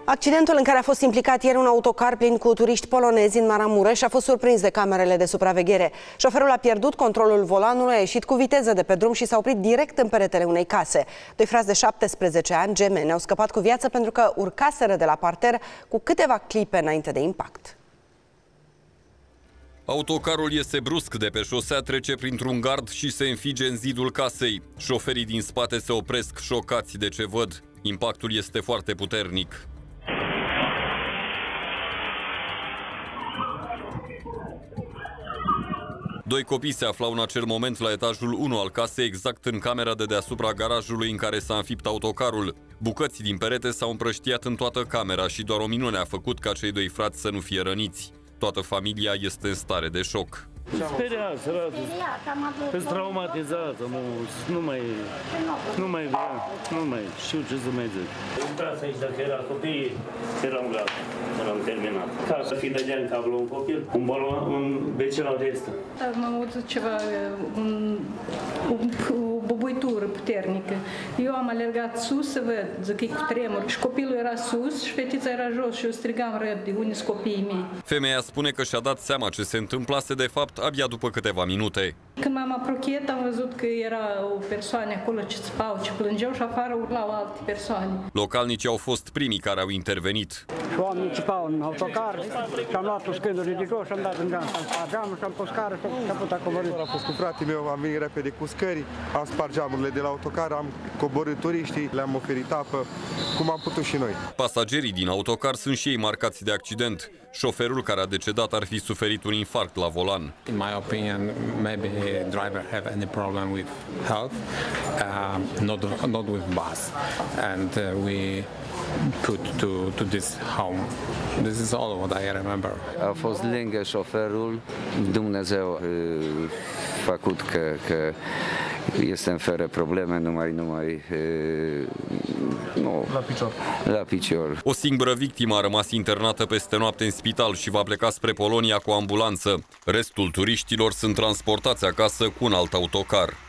Accidentul în care a fost implicat ieri un autocar plin cu turiști polonezi în Maramureș a fost surprins de camerele de supraveghere. Șoferul a pierdut controlul volanului, a ieșit cu viteză de pe drum și s-a oprit direct în peretele unei case. Doi frați de 17 ani, gemeni, au scăpat cu viață pentru că urcaseră de la parter cu câteva clipe înainte de impact. Autocarul iese brusc de pe șosea, trece printr-un gard și se înfige în zidul casei. Șoferii din spate se opresc șocați de ce văd. Impactul este foarte puternic. Doi copii se aflau în acel moment la etajul 1 al casei, exact în camera de deasupra garajului în care s-a înfipt autocarul. Bucăți din perete s-au împrăștiat în toată camera și doar o minune a făcut ca cei doi frați să nu fie răniți. Toată familia este în stare de șoc. Speriat, săratul. Sunt traumatizată, nu mai vrea, nu mai știu ce să mai zic. Intrați aici, dacă era copii, eram gata, eram terminat. Ca să fi dădea în cap la un copil, un balon, un becel de ăsta. Am auzit ceva, o bubuitură puternică. Eu am alergat sus să văd, zic că e cu tremur. Și copilul era sus și fetița era jos și eu strigam repede, unde sunt copiii mei. Femeia spune că și-a dat seama ce se întâmplase de fapt abia după câteva minute. Când m-am apropiat, am văzut că era o persoană acolo ce țipau, ce plângeau și afară urlau alte persoane. Localnicii au fost primii care au intervenit. Și oamenii țipau în autocar și am luat scândurile de jos și am dat în geam. Am spart geamul și am pus scară și am putut coborî. Am fost cu fratele meu, am venit repede cu scări, am spart geamurile de la autocar, am coborât turiștii, le-am oferit apă, cum am putut și noi. Pasagerii din autocar sunt și ei marcați de accident. Șoferul care a decedat ar fi suferit un infarct la volan. In my opinion, maybe driver have any problem with health, not with bus, and we put to this home. This is all what I remember. A fost lângă șoferul, Dumnezeu a făcut că este fără probleme, numai la picior. O singură victimă a rămas internată peste noapte în spital și va pleca spre Polonia cu ambulanță. Restul turiștilor sunt transportați acasă cu un alt autocar.